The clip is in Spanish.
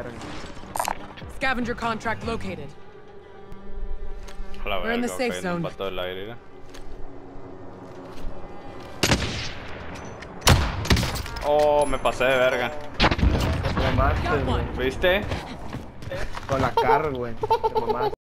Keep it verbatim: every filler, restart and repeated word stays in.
Scavenger contract located. A la We're in the verga, safe ok, zone. nos mató el aire, mira. Oh, me pasé de verga. Te mamaste, güey. ¿Viste? Con la car, güey. Te mamaste.